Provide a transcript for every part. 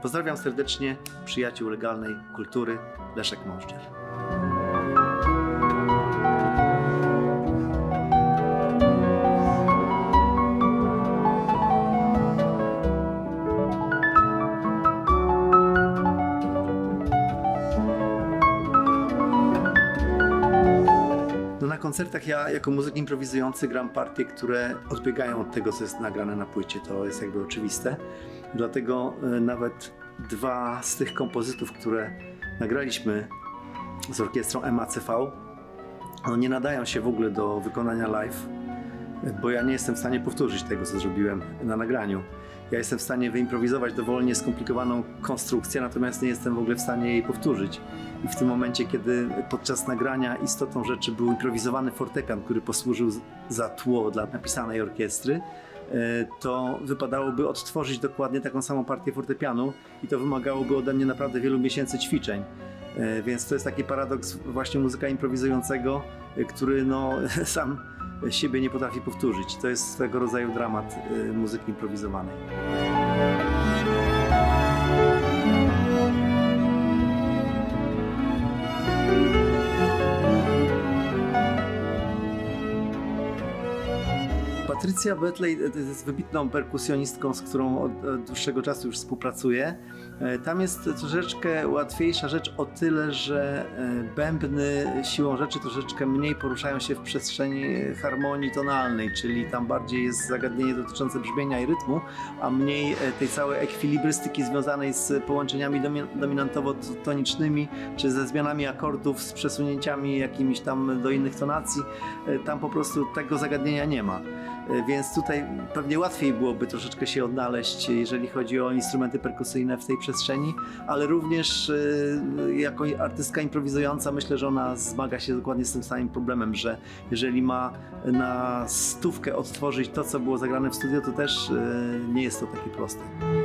Pozdrawiam serdecznie przyjaciół legalnej kultury, Leszek Mążdżer. Na koncertach ja jako muzyk improwizujący gram partie, które odbiegają od tego, co jest nagrane na płycie. To jest jakby oczywiste. Dlatego nawet dwa z tych kompozytów, które nagraliśmy z orkiestrą MACV, nie nadają się w ogóle do wykonania live, bo ja nie jestem w stanie powtórzyć tego, co zrobiłem na nagraniu. Ja jestem w stanie wyimprowizować dowolnie skomplikowaną konstrukcję, natomiast nie jestem w ogóle w stanie jej powtórzyć. I w tym momencie, kiedy podczas nagrania istotą rzeczy był improwizowany fortepian, który posłużył za tło dla napisanej orkiestry, to wypadałoby odtworzyć dokładnie taką samą partię fortepianu i to wymagałoby ode mnie naprawdę wielu miesięcy ćwiczeń. Więc to jest taki paradoks właśnie muzyka improwizującego, który sam siebie nie potrafi powtórzyć. To jest swego rodzaju dramat muzyki improwizowanej. Patrycja Betley jest wybitną perkusjonistką, z którą od dłuższego czasu już współpracuję. Tam jest troszeczkę łatwiejsza rzecz o tyle, że bębny siłą rzeczy troszeczkę mniej poruszają się w przestrzeni harmonii tonalnej, czyli tam bardziej jest zagadnienie dotyczące brzmienia i rytmu, a mniej tej całej ekwilibrystyki związanej z połączeniami dominantowo-tonicznymi, czy ze zmianami akordów, z przesunięciami jakimiś tam do innych tonacji. Tam po prostu tego zagadnienia nie ma. Więc tutaj pewnie łatwiej byłoby troszeczkę się odnaleźć, jeżeli chodzi o instrumenty perkusyjne w tej przestrzeni, ale również jako artystka improwizująca myślę, że ona zmaga się dokładnie z tym samym problemem, że jeżeli ma na stówkę odtworzyć to, co było zagrane w studio, to też nie jest to takie proste.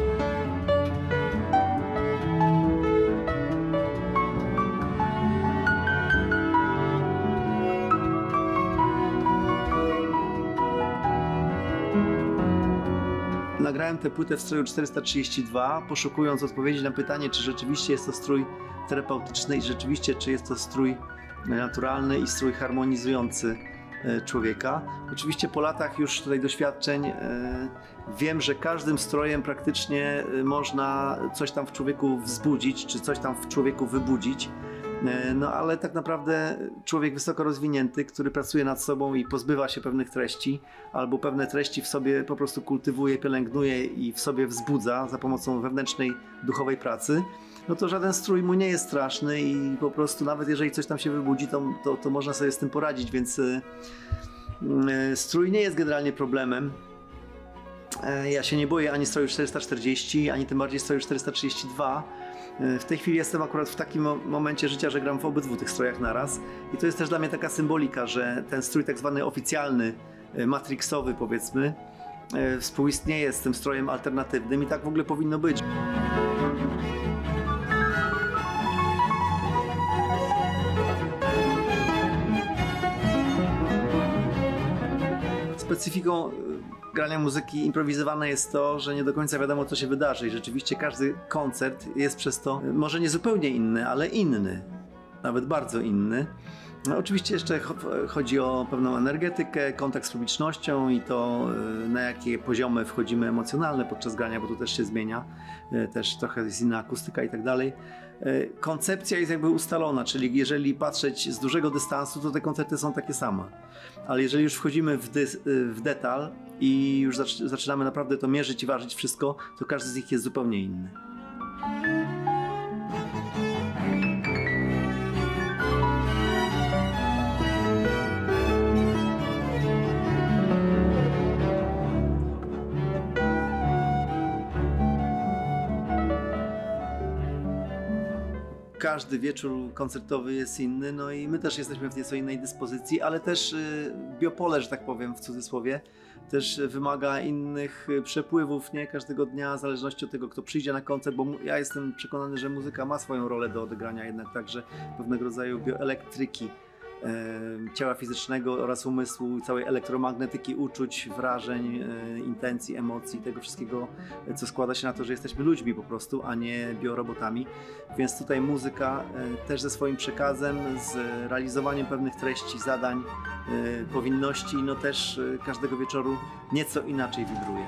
Nagrałem tę płytę w stroju 432, poszukując odpowiedzi na pytanie, czy rzeczywiście jest to strój terapeutyczny i rzeczywiście, czy jest to strój naturalny i strój harmonizujący człowieka. Oczywiście po latach już tutaj doświadczeń wiem, że każdym strojem praktycznie można coś tam w człowieku wzbudzić, czy coś tam w człowieku wybudzić. No ale tak naprawdę człowiek wysoko rozwinięty, który pracuje nad sobą i pozbywa się pewnych treści, albo pewne treści w sobie po prostu kultywuje, pielęgnuje i w sobie wzbudza za pomocą wewnętrznej, duchowej pracy, no to żaden strój mu nie jest straszny i po prostu nawet jeżeli coś tam się wybudzi, to można sobie z tym poradzić, więc strój nie jest generalnie problemem. Ja się nie boję ani stroju 440, ani tym bardziej stroju 432. W tej chwili jestem akurat w takim momencie życia, że gram w obydwu tych strojach naraz i to jest też dla mnie taka symbolika, że ten strój tak zwany oficjalny, matrixowy powiedzmy, współistnieje z tym strojem alternatywnym i tak w ogóle powinno być. Specyfiką grania muzyki improwizowanej jest to, że nie do końca wiadomo, co się wydarzy i rzeczywiście każdy koncert jest przez to może nie zupełnie inny, ale inny, nawet bardzo inny. No, oczywiście jeszcze chodzi o pewną energetykę, kontakt z publicznością i to, na jakie poziomy wchodzimy emocjonalne podczas grania, bo to też się zmienia, też trochę jest inna akustyka i tak dalej. Koncepcja jest jakby ustalona, czyli jeżeli patrzeć z dużego dystansu, to te koncerty są takie same. Ale jeżeli już wchodzimy w detal i już zaczynamy naprawdę to mierzyć i ważyć wszystko, to każdy z nich jest zupełnie inny. Każdy wieczór koncertowy jest inny, no i my też jesteśmy w nieco innej dyspozycji, ale też biopole, że tak powiem w cudzysłowie, też wymaga innych przepływów, nie? Każdego dnia, w zależności od tego, kto przyjdzie na koncert, bo ja jestem przekonany, że muzyka ma swoją rolę do odegrania jednak także pewnego rodzaju bioelektryki ciała fizycznego oraz umysłu, całej elektromagnetyki uczuć, wrażeń, intencji, emocji, tego wszystkiego, co składa się na to, że jesteśmy ludźmi po prostu, a nie biorobotami. Więc tutaj muzyka też ze swoim przekazem, z realizowaniem pewnych treści, zadań, powinności, no też każdego wieczoru nieco inaczej wibruje.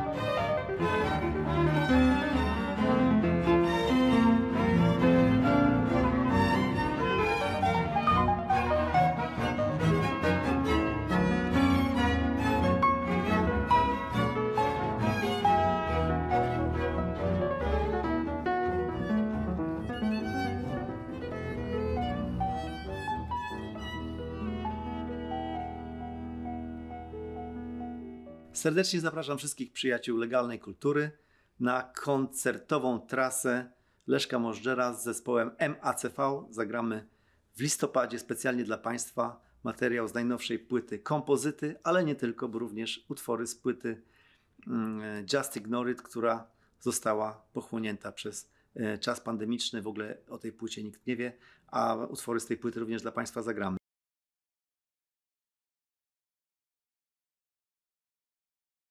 Serdecznie zapraszam wszystkich przyjaciół legalnej kultury na koncertową trasę Leszka Możdżera z zespołem MACV. Zagramy w listopadzie specjalnie dla Państwa materiał z najnowszej płyty Kompozyty, ale nie tylko, bo również utwory z płyty Just Ignore It, która została pochłonięta przez czas pandemiczny. W ogóle o tej płycie nikt nie wie, a utwory z tej płyty również dla Państwa zagramy.